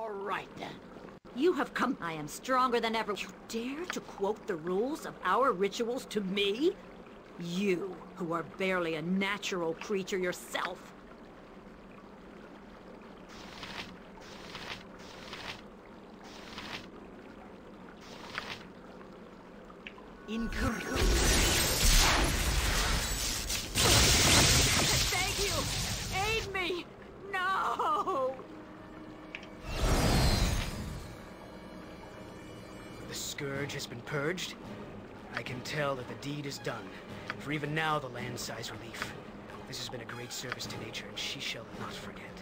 All right, then. You have come. I am stronger than ever. You dare to quote the rules of our rituals to me? You, who are barely a natural creature yourself. Incoming. Thank you! Aid me! No! The scourge has been purged. I can tell that the deed is done, for even now the land sighs relief. This has been a great service to nature, and she shall not forget.